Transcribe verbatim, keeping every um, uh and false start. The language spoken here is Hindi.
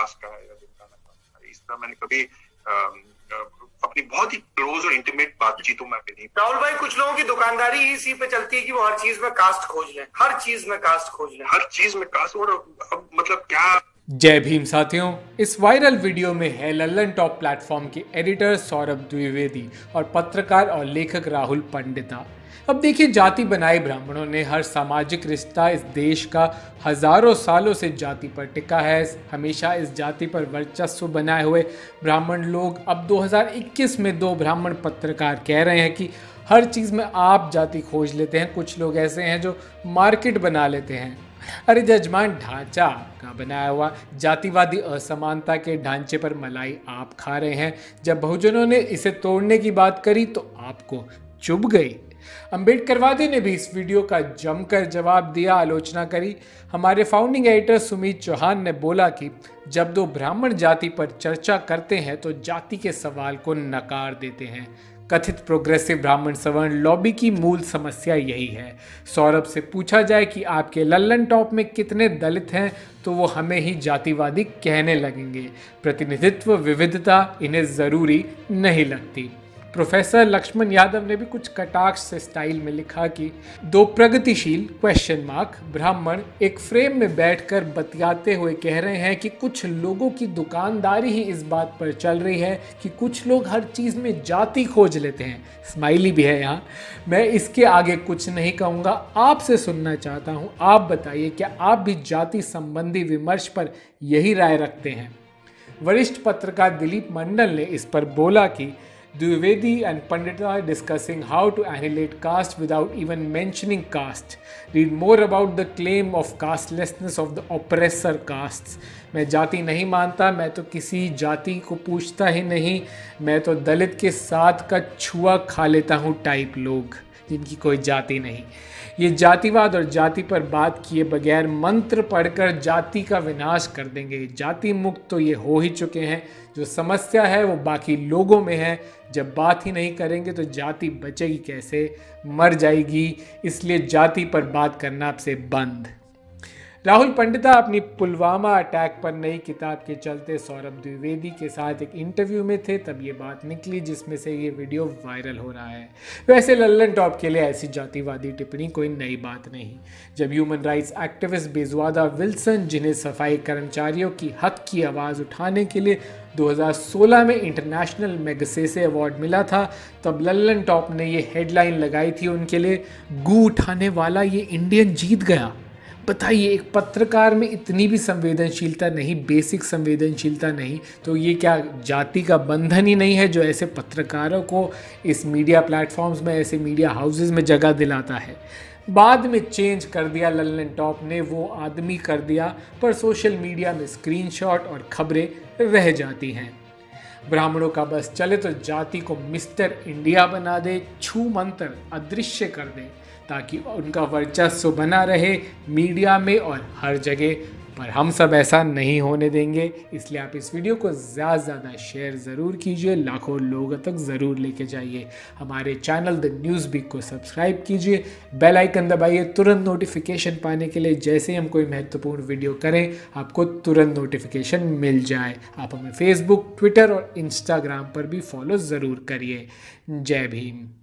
कास्ट का है या लिंगाना का है। इस तरह मैंने कभी अपनी बहुत ही क्लोज और इंटीमेट बातचीतों में नहीं। राहुल भाई, कुछ लोगों की दुकानदारी ही इसी पे चलती है कि वो हर चीज में कास्ट खोज लें, हर चीज में कास्ट खोज लें, हर चीज में कास्ट। और अब मतलब क्या। जय भीम साथियों, इस वायरल वीडियो में है लल्लन टॉप प्लेटफॉर्म के एडिटर सौरभ द्विवेदी और पत्रकार और लेखक राहुल पंडिता। अब देखिए, जाति बनाए ब्राह्मणों ने हर सामाजिक रिश्ता इस देश का हजारों सालों से जाति पर टिका है। हमेशा इस जाति पर वर्चस्व बनाए हुए ब्राह्मण लोग अब दो हज़ार इक्कीस में दो ब्राह्मण पत्रकार कह रहे हैं कि हर चीज़ में आप जाति खोज लेते हैं। कुछ लोग ऐसे हैं जो मार्केट बना लेते हैं। अरे जजमान, ढांचा का बनाया हुआ जातिवादी असमानता के ढांचे पर मलाई आप खा रहे हैं। जब बहुजनों ने इसे तोड़ने की बात करी तो आपको चुभ गई। अंबेडकरवादी ने भी इस वीडियो का जमकर जवाब दिया, आलोचना करी। हमारे फाउंडिंग एडिटर सुमित चौहान ने बोला कि जब दो ब्राह्मण जाति पर चर्चा करते हैं तो जाति के सवाल को नकार देते हैं। कथित प्रोग्रेसिव ब्राह्मण सवर्ण लॉबी की मूल समस्या यही है। सौरभ से पूछा जाए कि आपके लल्लन टॉप में कितने दलित हैं तो वो हमें ही जातिवादी कहने लगेंगे। प्रतिनिधित्व, विविधता इन्हें ज़रूरी नहीं लगती। प्रोफेसर लक्ष्मण यादव ने भी कुछ कटाक्ष से स्टाइल में लिखा कि दो प्रगतिशील क्वेश्चन मार्क ब्राह्मण एक फ्रेम में बैठकर बतियाते हुए कह रहे हैं कि कुछ लोगों की दुकानदारी ही इस बात पर चल रही है कि कुछ लोग हर चीज़ में जाति खोज लेते हैं। स्माइली भी है यहाँ। मैं इसके आगे कुछ नहीं कहूँगा, आपसे सुनना चाहता हूँ। आप बताइए, क्या आप भी जाति संबंधी विमर्श पर यही राय रखते हैं? वरिष्ठ पत्रकार दिलीप मंडल ने इस पर बोला कि Dwivedi and Pandita are discussing how to annihilate caste without even mentioning caste. Read more about the claim of castelessness of the oppressor castes. मैं जाति नहीं मानता, मैं तो किसी जाति को पूछता ही नहीं, मैं तो दलित के साथ का छुआ खा लेता हूँ टाइप लोग जिनकी कोई जाति नहीं। ये जातिवाद और जाति पर बात किए बगैर मंत्र पढ़कर जाति का विनाश कर देंगे। जाति मुक्त तो ये हो ही चुके हैं। जो समस्या है वो बाकी लोगों में है। जब बात ही नहीं करेंगे तो जाति बचेगी कैसे? मर जाएगी। इसलिए जाति पर बात करना आपसे बंद। राहुल पंडिता अपनी पुलवामा अटैक पर नई किताब के चलते सौरभ द्विवेदी के साथ एक इंटरव्यू में थे, तब ये बात निकली जिसमें से ये वीडियो वायरल हो रहा है। वैसे लल्लन टॉप के लिए ऐसी जातिवादी टिप्पणी कोई नई बात नहीं। जब human rights activist Bezwada Wilson, जिन्हें सफाई कर्मचारियों की हक की आवाज़ उठाने के लिए दो हज़ार सोलह में इंटरनेशनल मैगसेसे अवार्ड मिला था, तब लल्लन टॉप ने ये हेडलाइन लगाई थी उनके लिए, गू उठाने वाला ये इंडियन जीत गया। बताइए, एक पत्रकार में इतनी भी संवेदनशीलता नहीं, बेसिक संवेदनशीलता नहीं, तो ये क्या जाति का बंधन ही नहीं है जो ऐसे पत्रकारों को इस मीडिया प्लेटफॉर्म्स में, ऐसे मीडिया हाउसेस में जगह दिलाता है? बाद में चेंज कर दिया लल्लन टॉप ने, वो आदमी कर दिया, पर सोशल मीडिया में स्क्रीनशॉट और खबरें रह जाती हैं। ब्राह्मणों का बस चले तो जाति को मिस्टर इंडिया बना दे, छू मंत्र अदृश्य कर दे, ताकि उनका वर्चस्व बना रहे मीडिया में और हर जगह। पर हम सब ऐसा नहीं होने देंगे। इसलिए आप इस वीडियो को ज़्यादा से ज़्यादा शेयर ज़रूर कीजिए, लाखों लोगों तक ज़रूर लेके जाइए। हमारे चैनल द न्यूज़ बिग को सब्सक्राइब कीजिए, बेल आइकन दबाइए तुरंत नोटिफिकेशन पाने के लिए। जैसे ही हम कोई महत्वपूर्ण वीडियो करें आपको तुरंत नोटिफिकेशन मिल जाए। आप हमें फेसबुक, ट्विटर और इंस्टाग्राम पर भी फॉलो ज़रूर करिए। जय भीम।